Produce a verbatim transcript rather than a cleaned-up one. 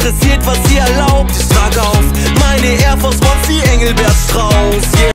interessiert, was ihr erlaubt. Ich trage auf meine Air Force Ones wie Engelbert Strauß, yeah.